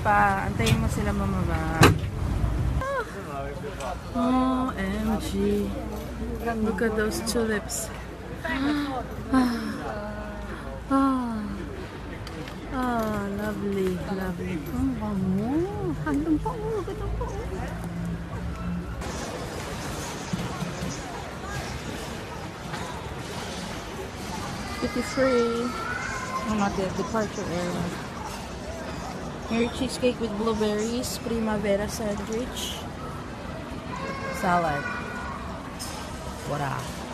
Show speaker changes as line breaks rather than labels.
pa. Antayin mo sila mamaba. OMG. Look at those tulips. Lovely, lovely. Handong pa, ganda pa. 53. Not the departure area. Here, cheesecake with blueberries, primavera sandwich, salad. What up?